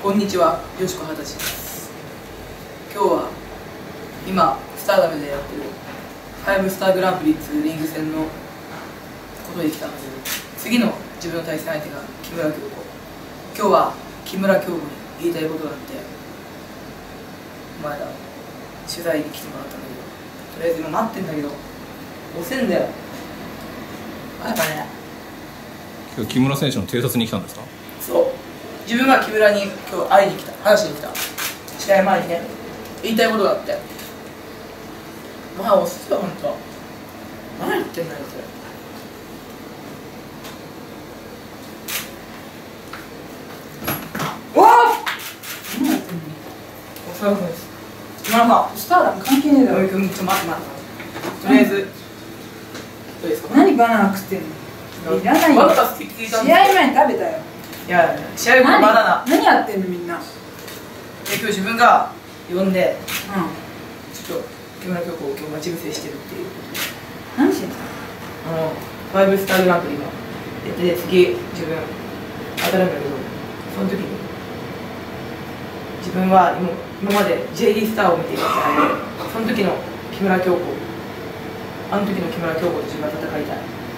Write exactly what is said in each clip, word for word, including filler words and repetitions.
こんにちは、よしこはたちです。今日は今スターダムでやってるファイブスターグランプリツーリング戦のことで来たので、次の自分の対戦相手が木村京子。今日は木村京子に言いたいことがあって、お前ら取材に来てもらったんだけど、とりあえず今待ってんだけど押せんだよ。やっぱね、 今日木村選手の偵察に来たんですか？ そう、自分が木村に今日会いに来た、話しに来た。試合前にね、言いたいことがあって、まあ押すよ、ほんと。何言ってんだよ、それ。おお、何やってんの。お疲れ様です。今のさ、 スターダム関係ねえだろ。 おいくん、ちょっと待って待って。とりあえず、どうですか？ 何バナナ食ってんの？いらないよ。 バナナ好きって聞いたん試ですよ。 合前に食べたよ。 いやいや、試合後のバナナ。 何やってんのみんな。 で、今日自分が呼んで、 うちょっと木村京子を今日待ち伏せしてるっていう。 ん。何してんの？ あの、ファイブスターグランプリのやってて、次、自分、当たるんだけど、その時に、自分は今今まで ジェイディー スターを見ていたから、その時の木村京子、あの時の木村京子と自分は戦いたい。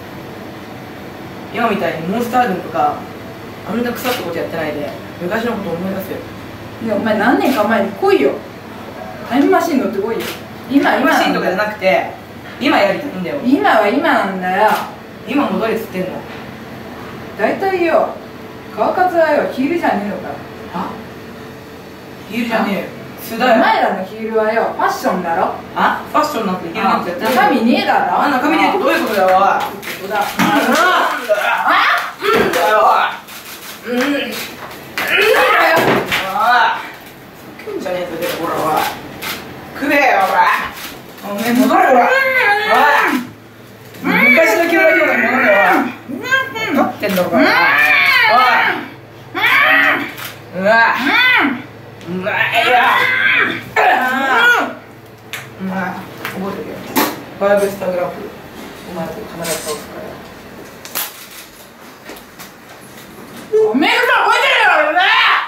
今みたいにモンスター軍とか、あんな腐ったことやってないで、昔のことを思い出すよ。 いや、お前何年か前に来いよ。タイムマシン乗ってこいよ。今、 タイム今マシンとかじゃなくて、今やりたいんだよ。 今は今なんだよ。 今戻れっつってんの。 大体よ、川勝はよ、ヒールじゃねえのかよ。 あ、ヒールじゃねえよ。素おだよ。 前らのヒールはよ、ファッションだろ。 あ、ファッションなんてヒールなんてやってない。 中身ねえだろ。 あ、中身ねえってどういうことだよ、おい。 どうだ。 あ、なんだよ、おい。うん。なんだよ。おい。食うんじゃねえと出てこら、おい。食えよ、おい。おめえ戻れ、おい。おい。昔の木村京子に戻れよ、おい。分かってんのか、おい。おい。うわ。うまいよ。うまい。覚えてるよ。ファイブスターグランプリ。お前と必ず倒すから。 おめえが覚えてるよ、俺。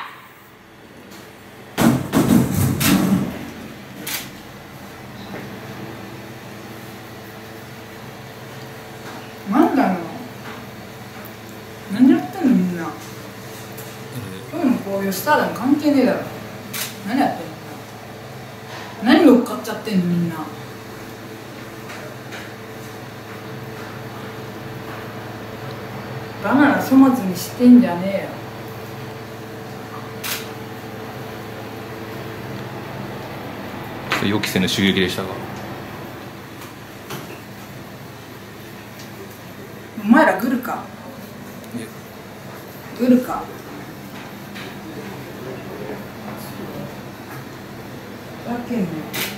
なんだよ。何やってんのみんな。今日もこういうスターダム関係ねえだろ。何やってんの。何乗っかっちゃってんのみんな。バナナ粗末にしてんじゃねえよ。 予期せぬ襲撃でしたが、 お前らグルか。グルか。ふざけんなよ。